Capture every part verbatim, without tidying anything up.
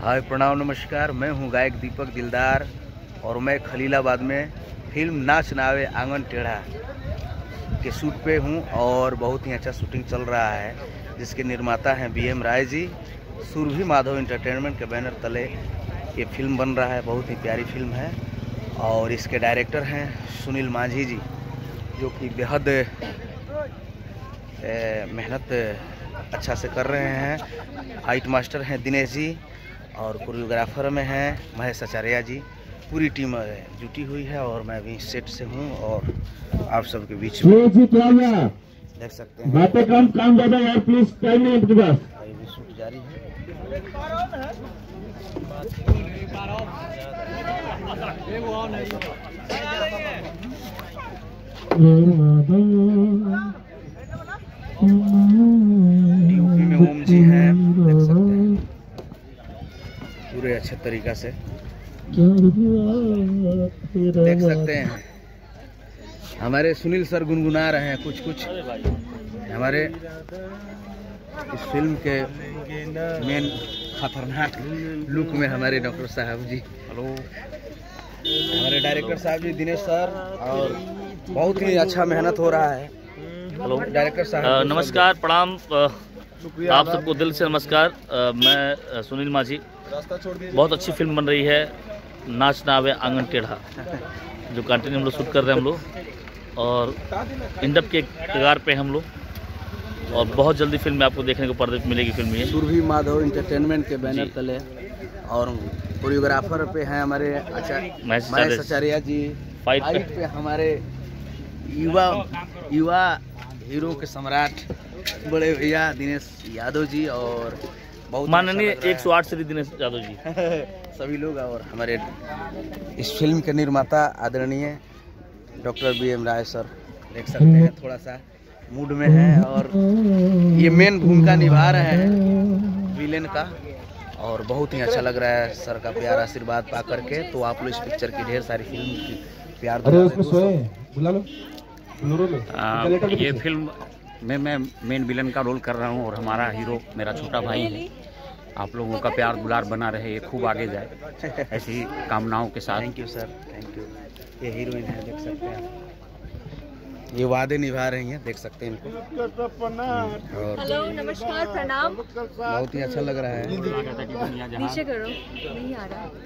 हाय प्रणाम नमस्कार, मैं हूं गायक दीपक दिलदार और मैं खलीलाबाद में फिल्म नाच नावे आंगन टेढ़ा के शूट पे हूं और बहुत ही अच्छा शूटिंग चल रहा है, जिसके निर्माता हैं B M Rai ji. Surabhi Madhav entertainment के बैनर तले ये फिल्म बन रहा है। बहुत ही प्यारी फिल्म है और इसके डायरेक्टर हैं सुनील माझी जी, जो कि बेहद मेहनत अच्छा से कर रहे हैं। फाइट मास्टर हैं दिनेश जी और कोरियोग्राफर में हैं महेश आचार्य जी। पूरी टीम जुटी हुई है और मैं भी सेट से हूं और आप सबके बीच में देख सकते हैं। बातें कम काम ज़्यादा यार, प्लीज टाइम नहीं आपके पास। अभी भी शूट जारी है। यूपी में ओम जी हैं, देख सकते हैं पूरे अच्छे तरीका से देख सकते हैं। हमारे सुनील सर गुनगुना रहे हैं कुछ कुछ। हमारे इस फिल्म के मेन खतरनाक लुक में हमारे डॉक्टर साहब जी, हेलो, हमारे डायरेक्टर साहब जी दिनेश सर, और बहुत ही अच्छा मेहनत हो रहा है। हेलो डायरेक्टर साहब, नमस्कार, प्रणाम आप सबको दिल से नमस्कार। आ, मैं सुनील माझी। बहुत अच्छी फिल्म बन रही है नाच नावे आंगन टेढ़ा, जो कंटिन्यू हम लोग शूट कर रहे हैं हम लोग और इंडप के कगार पे हम लोग, और बहुत जल्दी फिल्म में आपको देखने को पर्दे पे मिलेगी। फिल्म ये सुरभि माधव एंटरटेनमेंट के बैनर तले और कोरियोग्राफर पे हैं हमारे महेश आचार्य जी। फाइट पे, पे हमारे युवा युवा हीरो के सम्राट बड़े भैया दिनेश यादव जी और बहुत माननीय एक सौ आठ श्री दिनेश यादव जी सभी लोग, और हमारे इस फिल्म के निर्माता आदरणीय doctor B M Rai sir. देख सकते हैं थोड़ा सा मूड में है और ये मेन भूमिका निभा रहे हैं विलेन का, और बहुत ही अच्छा लग रहा है सर का प्यार आशीर्वाद पा करके। तो आप लोग इस पिक्चर की ढेर सारी फिल्म की प्यार बुला लो। आ, ये फिल्म में मैं मेन विलन का रोल कर रहा हूँ और हमारा हीरो मेरा छोटा भाई है। आप लोगों का प्यार दुलार बना रहे, ये खूब आगे जाए, ऐसी कामनाओं के साथ। Thank you sir, thank you. ये हीरोइन है, देख सकते हैं, ये वादे निभा रही हैं, देख सकते हैं इनको। और हेलो नमस्कार प्रणाम। बहुत ही अच्छा लग रहा है। नीचे करो, नहीं आ रहा।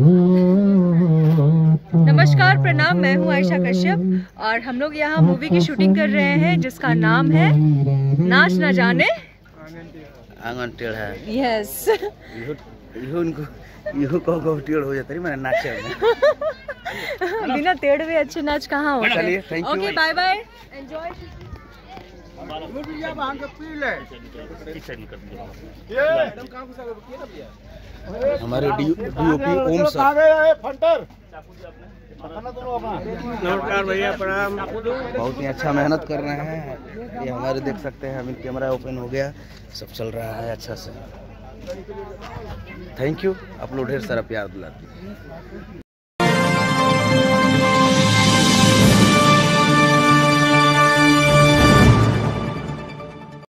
नमस्कार प्रणाम, मैं हूँ आयशा कश्यप और हम लोग यहाँ मूवी की शूटिंग कर रहे हैं जिसका नाम है नाच न जाने आंगन टेढ़ा। यस, इहो इनको इहो को टेढ़ हो जाता है मैंने नाचे में। बिना टेढ़ हुए अच्छे नाच कहाँ होते हैं। चलिए, thank you. Okay, bye bye, enjoy. हमारे डीओपी ओम सर, नमस्कार भैया, प्रणाम। बहुत ही अच्छा मेहनत कर रहे हैं। ये हमारे देख सकते हैं, अभी कैमरा ओपन हो गया, सब चल रहा है अच्छा से। थैंक यू, आप लोग ढेर सारा प्यार दिलाते हैं।